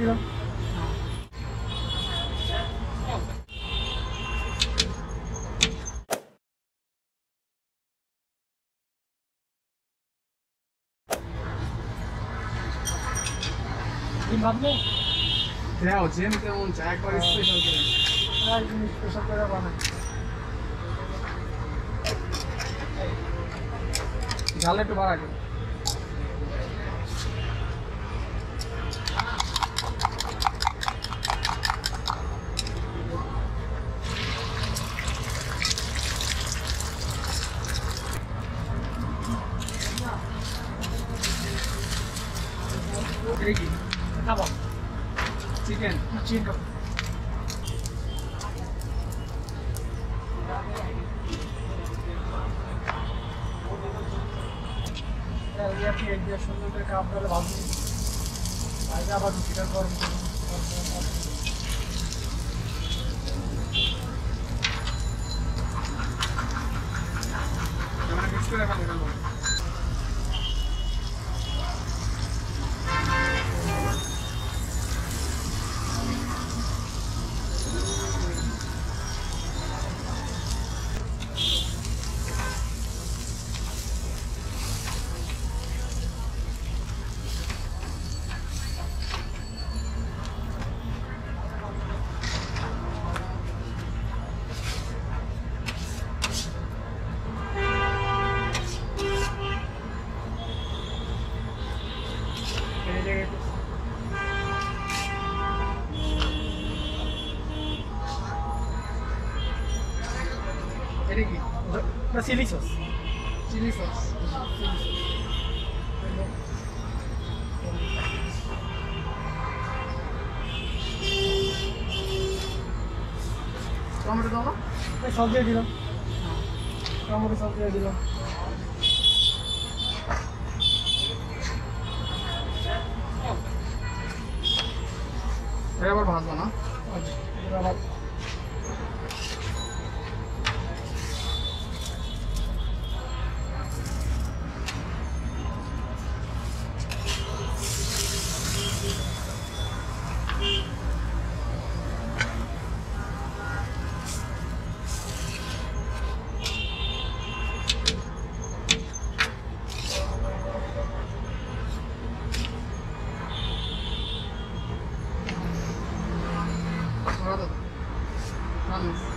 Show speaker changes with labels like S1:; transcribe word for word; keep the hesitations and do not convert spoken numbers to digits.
S1: দিলাম। ডিম ভাত নেই?
S2: দেও যেন তেমন চা একবার স্পেশাল করে।
S1: আর জিনিস স্পেশাল করে বানাই।
S2: ঝাল একটু বাড়াই দিন। এটা কি
S1: কাবাব,
S2: চিকেন?
S1: চিকেন কাবাব। ইয়াকে এক দিয়ে সুন্দর করে কাপ ডালে ভাবছি আগে আবার রুটিটা গরম করবো।
S2: মিক্স করে ফেলবো। এটা কি?
S1: না chilli sauce.
S2: Chilli sauce. Tomato দাও না?
S1: সস দিয়ে দিলাম, টমেটো সস দিয়ে দিলাম।
S2: এটা আবার ভাজবো না?
S1: আবার
S2: Nada. Nada.